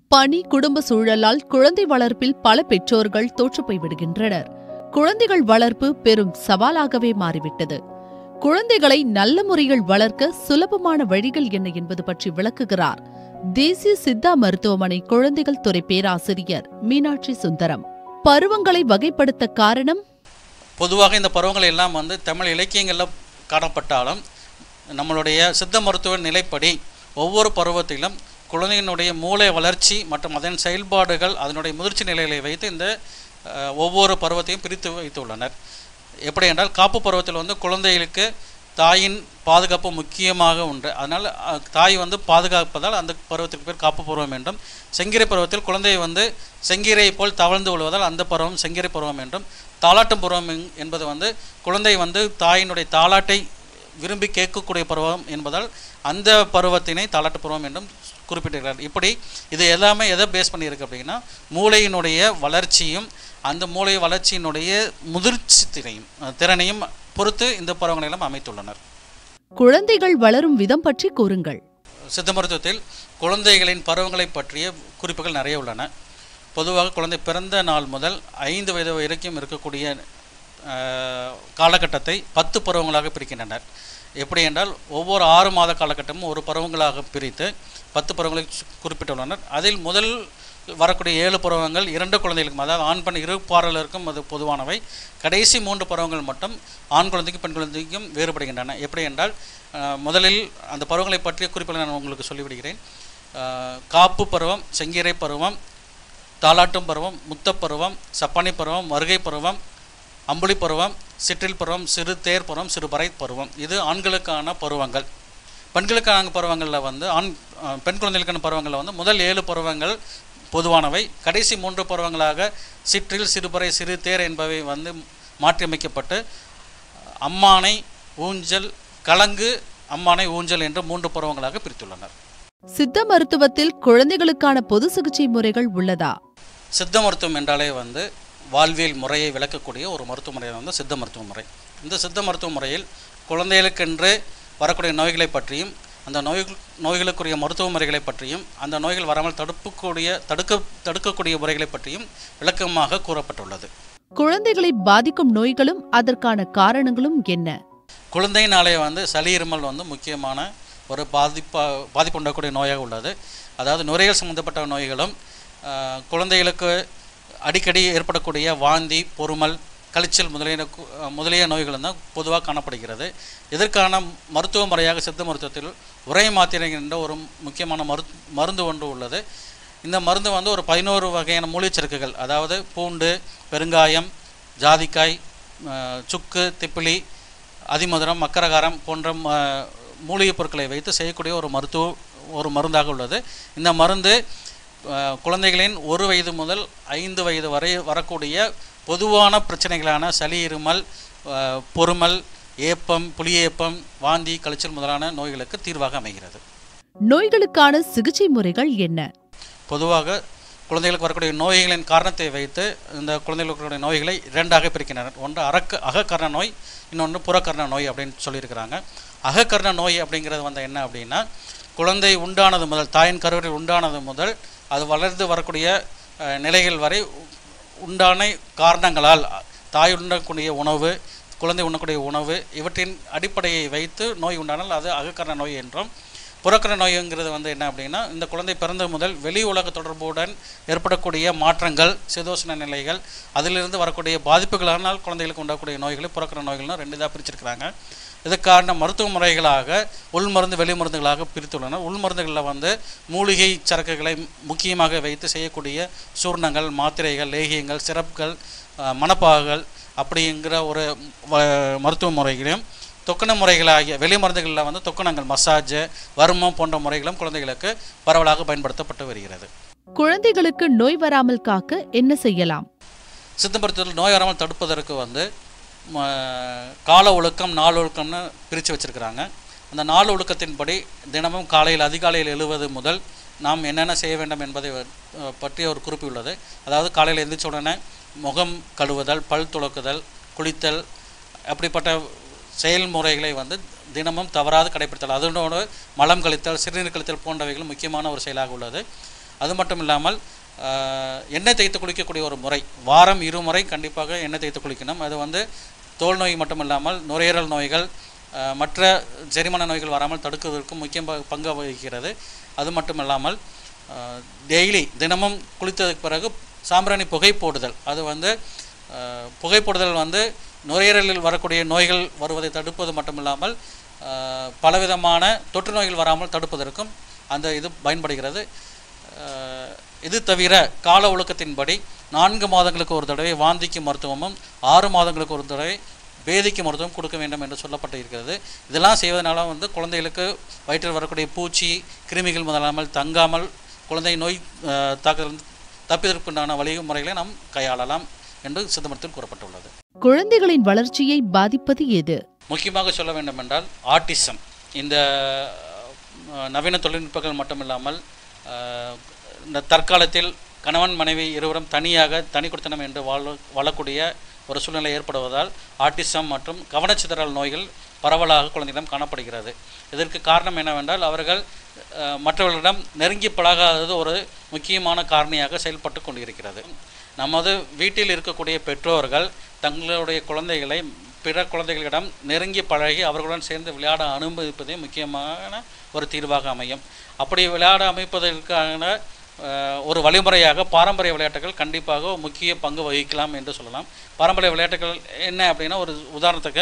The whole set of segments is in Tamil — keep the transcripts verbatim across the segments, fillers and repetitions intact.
பணி குடும்ப சூழலால் குழந்தை வளர்ப்பில் பல பெற்றோர்கள் தோற்றுப்போய் விடுகின்றனர். குழந்தைகள் வளர்ப்பு பெரும் சவாலாகவே மாறிவிட்டது. குழந்தைகளை நல்ல முறையில் வளர்க்க சுலபமான வழிகள் என்ன என்பது பற்றி விளக்குகிறார் தேசிய சித்தா மருத்துவமனை குழந்தைகள் துறை பேராசிரியர் மீனாட்சி சுந்தரம். பருவங்களை வகைப்படுத்த காரணம், பொதுவாக இந்த பருவங்கள் எல்லாம் வந்து தமிழ் இலக்கியங்களில் காணப்பட்டாலும் நம்மளுடைய சித்த மருத்துவ நிலைப்படி ஒவ்வொரு பருவத்திலும் குழந்தையினுடைய மூளை வளர்ச்சி மற்றும் அதன் செயல்பாடுகள் அதனுடைய முதிர்ச்சி நிலைகளை வைத்து இந்த ஒவ்வொரு பருவத்தையும் பிரித்து வைத்துள்ளனர். எப்படி என்றால், காப்பு பருவத்தில் வந்து குழந்தைகளுக்கு தாயின் பாதுகாப்பு முக்கியமாக உண்டு. அதனால் தாய் வந்து பாதுகாப்பதால் அந்த பருவத்துக்கு பேர் காப்பு பருவம் என்றும், செங்கீரை பருவத்தில் குழந்தையை வந்து செங்கீரையை போல் தவழ்ந்து கொள்வதால் அந்த பருவம் செங்கீரை பருவம் என்றும், தாலாட்டும் பருவம் என்பது வந்து குழந்தை வந்து தாயினுடைய தாலாட்டை விரும்பி கேட்கக்கூடிய பருவம் என்பதால் அந்த பருவத்தினை தாலாட்டு பருவம் என்றும் குறிப்பிட்டிருக்கிறார். இப்படி இது எல்லாமே எதை பேஸ் பண்ணியிருக்கு அப்படின்னா, மூளையினுடைய வளர்ச்சியும் அந்த மூளை வளர்ச்சியினுடைய முதிர்ச்சி திறனையும் திறனையும் பொறுத்து இந்த பருவங்களை எல்லாம் அமைத்துள்ளனர். குழந்தைகள் வளரும் விதம் பற்றி கூறுங்கள். சித்த மருத்துவத்தில் குழந்தைகளின் பருவங்களை பற்றிய குறிப்புகள் நிறைய உள்ளன. பொதுவாக குழந்தை பிறந்த நாள் முதல் ஐந்து வயது வரைக்கும் இருக்கக்கூடிய காலகட்டத்தை பத்து பருவங்களாக பிரிக்கின்றனர். எப்படி என்றால், ஒவ்வொரு ஆறு மாத காலகட்டமும் ஒரு பருவங்களாக பிரித்து பத்து பருவங்களை குறிப்பிட்டுள்ளனர். அதில் முதல் வரக்கூடிய ஏழு பருவங்கள் இரண்டு குழந்தைகளுக்கும், அதாவது ஆண் பெண் இரு பாடலருக்கும் அது பொதுவானவை. கடைசி மூன்று பருவங்கள் மட்டும் ஆண் குழந்தைக்கும் பெண் குழந்தைக்கும் வேறுபடுகின்றன. எப்படி என்றால், முதலில் அந்த பருவங்களை பற்றிய குறிப்புகளை நான் உங்களுக்கு சொல்லிவிடுகிறேன். காப்பு பருவம், செங்கீரை பருவம், தாலாட்டும் பருவம், முத்தப்பருவம், சப்பானி பருவம், வருகை பருவம், அம்புலி பருவம், சிற்றில் பருவம், சிறு தேர் பருவம், சிறு பறை பருவம். இது ஆண்களுக்கான பருவங்கள். பெண்களுக்கான பருவங்களில் வந்து ஆண் பெண் குழந்தைகளுக்கான பருவங்களில் வந்து முதல் ஏழு பருவங்கள் பொதுவானவை. கடைசி மூன்று பருவங்களாக சிற்றில், சிறுபறை, சிறு தேர் என்பவை வந்து மாற்றியமைக்கப்பட்டு அம்மானை, ஊஞ்சல், கலங்கு, அம்மானை, ஊஞ்சல் என்று மூன்று பருவங்களாக பிரித்துள்ளனர். சித்த மருத்துவத்தில் குழந்தைகளுக்கான பொது சிகிச்சை முறைகள் உள்ளதா? சித்த மருத்துவம் என்றாலே வந்து வாழ்வியல் முறையை விளக்கக்கூடிய ஒரு மருத்துவ முறை வந்து சித்த மருத்துவ முறை. இந்த சித்த மருத்துவ முறையில் குழந்தைகளுக்கென்று வரக்கூடிய நோய்களை பற்றியும் அந்த நோய் நோய்களுக்குரிய மருத்துவ முறைகளை பற்றியும் அந்த நோய்கள் வராமல் தடுப்புக்கூடிய தடுக்க தடுக்கக்கூடிய முறைகளை பற்றியும் விளக்கமாக கூறப்பட்டுள்ளது. குழந்தைகளை பாதிக்கும் நோய்களும் அதற்கான காரணங்களும் என்ன? குழந்தையினாலே வந்து சளி இருமல் வந்து முக்கியமான ஒரு பாதிப்பா பாதிப்பு உண்டாகக்கூடிய நோயாக உள்ளது. அதாவது நுரையீரல் சம்பந்தப்பட்ட நோய்களும் குழந்தைகளுக்கு அடிக்கடி ஏற்படக்கூடிய வாந்தி, பொறுமல், கழிச்சல் முதலிய முதலிய நோய்களும் தான் பொதுவாக காணப்படுகிறது. இதற்கான மருத்துவ முறையாக சித்த மருத்துவத்தில் உரை மாத்திரை என்ற ஒரு முக்கியமான மரு மருந்து ஒன்று உள்ளது. இந்த மருந்து வந்து ஒரு பதினோரு வகையான மூலிகைச்சரக்குகள், அதாவது பூண்டு, பெருங்காயம், ஜாதிக்காய், சுக்கு, திப்பிலி, அதிமதுரம், மக்கரகாரம் போன்ற மூலிகைப் பொருட்களை வைத்து செய்யக்கூடிய ஒரு மருத்துவ ஒரு மருந்தாக உள்ளது. இந்த மருந்து குழந்தைகளின் ஒரு வயது முதல் ஐந்து வயது வரை வரக்கூடிய பொதுவான பிரச்சனைகளான சளி, இருமல், பொறுமல், ஏப்பம், புளியேப்பம், வாந்தி, கழிச்சல் முதலான நோய்களுக்கு தீர்வாக அமைகிறது. நோய்களுக்கான சிகிச்சை முறைகள் என்ன? பொதுவாக குழந்தைகளுக்கு வரக்கூடிய நோய்களின் காரணத்தை வைத்து இந்த குழந்தைகளுக்கு வரக்கூடிய நோய்களை இரண்டாக பிரிக்கின்றனர். ஒன்று அறக்க அகக்கரண நோய், இன்னொன்று புறக்கரண நோய் அப்படின்னு சொல்லியிருக்கிறாங்க. அகக்கரண நோய் அப்படிங்கிறது வந்து என்ன அப்படின்னா, குழந்தை உண்டானது முதல், தாயின் கருவறையில் உண்டானது முதல் அது வளர்ந்து வரக்கூடிய நிலைகள் வரை உண்டான காரணங்களால் தாய் உண்ணக்கூடிய உணவு, குழந்தை உண்ணக்கூடிய உணவு இவற்றின் அடிப்படையை வைத்து நோய் உண்டானால் அது அகக்கரண நோய் என்றும், புறக்கரண நோய்ங்கிறது வந்து என்ன அப்படின்னா, இந்த குழந்தை பிறந்த முதல் வெளி உலக தொடர்புடன் ஏற்படக்கூடிய மாற்றங்கள், சிதோஷண நிலைகள், அதிலிருந்து வரக்கூடிய பாதிப்புகளானால் குழந்தைகளுக்கு உண்டாகக்கூடிய நோய்களை புறக்கரண நோய்கள்னு ரெண்டு இதாக பிரிச்சிருக்கிறாங்க. இதுக்கான மருத்துவ முறைகளாக உள்மருந்து, வெளி மருந்துகளாக பிரித்துள்ளனர். உள்மருந்துகளில் வந்து மூலிகை சரக்குகளை முக்கியமாக வைத்து செய்யக்கூடிய சூர்ணங்கள், மாத்திரைகள், லேகியங்கள், சிரப்புகள், மணப்பாகுகள் அப்படிங்கிற ஒரு மருத்துவ முறைகளையும், தொக்கண முறைகளாகிய வெளி மருந்துகளில் வந்து தொக்கணங்கள், மசாஜ், வர்மம் போன்ற முறைகளும் குழந்தைகளுக்கு பரவலாக பயன்படுத்தப்பட்டு வருகிறது. குழந்தைகளுக்கு நோய் வராமல் காக்க என்ன செய்யலாம்? சித்த மருத்துவத்தில் நோய் வராமல் தடுப்பதற்கு வந்து கால ஒழுக்கம், நாள் ஒழுக்கம்னு பிரித்து வச்சுருக்கிறாங்க. அந்த நாள் ஒழுக்கத்தின்படி தினமும் காலையில் அதிகாலையில் எழுவது முதல் நாம் என்னென்ன செய்ய வேண்டும் என்பதை பற்றிய ஒரு குறிப்பு உள்ளது. அதாவது காலையில் எழுந்திரிச்ச உடனே முகம் கழுவுதல், பல் துலக்குதல், குளித்தல், அப்படிப்பட்ட செயல்முறைகளை வந்து தினமும் தவறாது கடைபிடித்தல். அதனோடு மலம் கழித்தல், சிறுநீர் கழித்தல் போன்றவைகள் முக்கியமான ஒரு செயலாக உள்ளது. அது மட்டும் இல்லாமல் எண்ணெய் தேய்த்து குளிக்கக்கூடிய ஒரு முறை, வாரம் இருமுறை கண்டிப்பாக எண்ணெய் தேய்த்து குளிக்கணும். அது வந்து தோல் நோய் மட்டும் இல்லாமல் நுரையீரல் நோய்கள் மற்ற செரிமான நோய்கள் வராமல் தடுக்குவதற்கும் முக்கிய பங்கு வகிக்கிறது. அது மட்டும் இல்லாமல் டெய்லி தினமும் குளித்ததுக்கு பிறகு சாம்பிராணி புகை போடுதல், அது வந்து புகை போடுதல் வந்து நுரையீரலில் வரக்கூடிய நோய்கள் வருவதை தடுப்பது மட்டும் இல்லாமல் பலவிதமான தொற்று நோய்கள் வராமல் தடுப்பதற்கும் அந்த இது பயன்படுகிறது. இது தவிர கால ஒழுக்கத்தின்படி நான்கு மாதங்களுக்கு ஒரு தடவை வாந்திக்கு மருத்துவமும் ஆறு மாதங்களுக்கு ஒரு தடவை பேதிக்கு மருத்துவம் கொடுக்க வேண்டும் என்று சொல்லப்பட்டு இருக்கிறது. இதெல்லாம் செய்வதனால வந்து குழந்தைகளுக்கு வயிற்றில் வரக்கூடிய பூச்சி கிருமிகள் முதலாமல் தங்காமல் குழந்தை நோய் தாக்குதல் தப்பிதற்குண்டான வழிமுறைகளை நாம் கையாளலாம் என்று சித்த மருத்துவத்தில் கூறப்பட்டுள்ளது. குழந்தைகளின் வளர்ச்சியை பாதிப்பது எது? முக்கியமாக சொல்ல வேண்டும் என்றால் ஆட்டிசம். இந்த நவீன தொழில்நுட்பங்கள் மட்டுமில்லாமல் இந்த தற்காலத்தில் கணவன் மனைவி இருவரும் தனியாக தனி கொடுத்தனம் என்று வாழ வாழக்கூடிய ஒரு சூழ்நிலை ஏற்படுவதால் ஆட்டிசம் மற்றும் கவனச்சிதறல் நோய்கள் பரவலாக குழந்தைகளிடம் காணப்படுகிறது. இதற்கு காரணம் என்னவென்றால் அவர்கள் மற்றவர்களிடம் நெருங்கி பழகாதது ஒரு முக்கியமான காரணியாக செயல்பட்டு கொண்டிருக்கிறது. நமது வீட்டில் இருக்கக்கூடிய பெற்றோர்கள் தங்களுடைய குழந்தைகளை பிற குழந்தைகளிடம் நெருங்கி பழகி அவர்களுடன் சேர்ந்து விளையாட அனுமதிப்பதே முக்கியமான ஒரு தீர்வாக அமையும். அப்படி விளையாட அமைப்பதற்கான ஒரு வழிமுறையாக பாரம்பரிய விளையாட்டுகள் கண்டிப்பாக முக்கிய பங்கு வகிக்கலாம் என்று சொல்லலாம். பாரம்பரிய விளையாட்டுகள் என்ன அப்படின்னா, ஒரு உதாரணத்துக்கு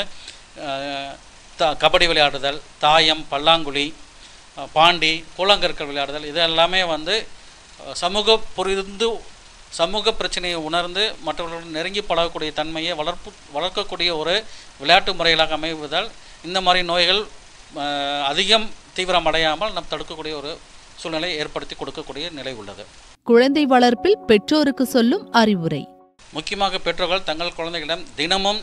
த கபடி விளையாடுதல், தாயம், பல்லாங்குழி, பாண்டி, கூழாங்கற்கள் விளையாடுதல், இது எல்லாமே வந்து சமூக புரிந்து சமூக பிரச்சனையை உணர்ந்து மற்றவர்களுடன் நெருங்கி பழகக்கூடிய தன்மையை வளர்ப்பு வளர்க்கக்கூடிய ஒரு விளையாட்டு முறைகளாக அமைவதால் இந்த மாதிரி நோய்கள் அதிகம் தீவிரம் அடையாமல் நம் தடுக்கக்கூடிய ஒரு சூழ்நிலை ஏற்படுத்தி கொடுக்கக்கூடிய நிலை உள்ளது. குழந்தை வளர்ப்பில் பெற்றோருக்கு சொல்லும் அறிவுரை. முக்கியமாக பெற்றோர்கள் தங்கள் குழந்தைகளிடம் தினமும்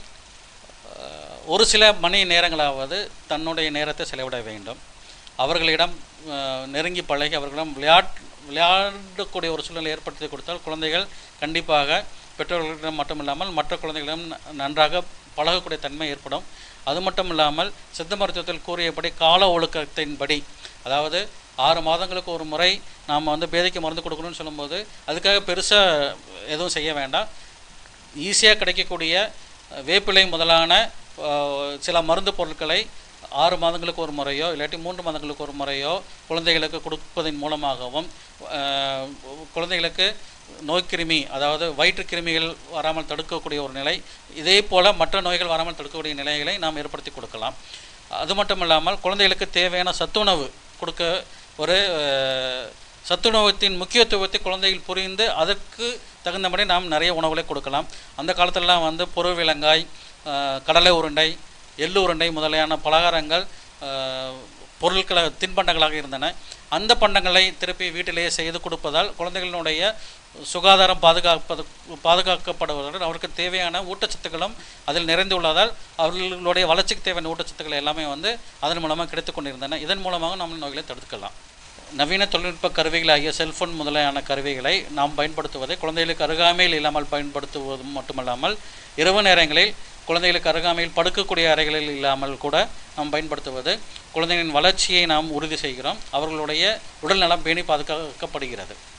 ஒரு சில மணி நேரங்களாவது தன்னுடைய நேரத்தை செலவிட வேண்டும். அவர்களிடம் நெருங்கி பழகி அவர்களிடம் விளையாட் விளையாடக்கூடிய ஒரு சூழ்நிலை ஏற்படுத்தி கொடுத்தால் குழந்தைகள் கண்டிப்பாக பெற்றோர்களிடம் மட்டும் இல்லாமல் மற்ற குழந்தைகளிடம் நன்றாக பழகக்கூடிய தன்மை ஏற்படும். அது மட்டும் இல்லாமல் சித்த மருத்துவத்தில் கூறியபடி கால ஒழுக்கத்தின்படி, அதாவது ஆறு மாதங்களுக்கு ஒரு முறை நாம் வந்து பேதிக்கு மருந்து கொடுக்கணும்னு சொல்லும்போது அதுக்காக பெருசாக எதுவும் செய்ய வேண்டாம். ஈஸியாக கிடைக்கக்கூடிய வேப்பிலை முதலான சில மருந்து பொருட்களை ஆறு மாதங்களுக்கு ஒரு முறையோ இல்லாட்டி மூன்று மாதங்களுக்கு ஒரு முறையோ குழந்தைகளுக்கு கொடுப்பதன் மூலமாகவும் குழந்தைகளுக்கு நோய்க்கிருமி, அதாவது வயிற்று கிருமிகள் வராமல் தடுக்கக்கூடிய ஒரு நிலை, இதே போல் மற்ற நோய்கள் வராமல் தடுக்கக்கூடிய நிலைகளை நாம் ஏற்படுத்தி கொடுக்கலாம். அது மட்டும் இல்லாமல் குழந்தைகளுக்கு தேவையான சத்துணவு கொடுக்க ஒரு சத்துணவத்தின் முக்கியத்துவத்தை குழந்தைகள் புரிந்து அதற்கு தகுந்தபடி நாம் நிறைய உணவுகளை கொடுக்கலாம். அந்த காலத்திலலாம் வந்து பொருவிலங்காய், கடலை உருண்டை, எள்ளு உருண்டை முதலியான பலகாரங்கள் பொருட்களை தின்பண்டங்களாக இருந்தன. அந்த பண்டங்களை திருப்பி வீட்டிலேயே செய்து கொடுப்பதால் குழந்தைகளினுடைய சுகாதாரம் பாதுகாப்பது பாதுகாக்கப்படுவதுடன் அவருக்கு தேவையான ஊட்டச்சத்துக்களும் அதில் நிறைந்துள்ளதால் அவர்களுடைய வளர்ச்சிக்கு தேவையான ஊட்டச்சத்துக்கள் எல்லாமே வந்து அதன் மூலமாக கிடைத்து கொண்டிருந்தன. இதன் மூலமாக நம்ம நோய்களை தடுக்கலாம். நவீன தொழில்நுட்ப கருவிகளாகிய செல்ஃபோன் முதலான கருவிகளை நாம் பயன்படுத்துவதை குழந்தைகளுக்கு அருகாமையில் இல்லாமல் பயன்படுத்துவது மட்டுமல்லாமல் இரவு நேரங்களில் குழந்தைகளுக்கு அருகாமையில் படுக்கக்கூடிய அறைகளில் இல்லாமல் கூட நாம் பயன்படுத்துவது குழந்தைகளின் வளர்ச்சியை நாம் உறுதி செய்கிறோம். அவர்களுடைய உடல் நலம் பேணி பாதுகாக்கப்படுகிறது.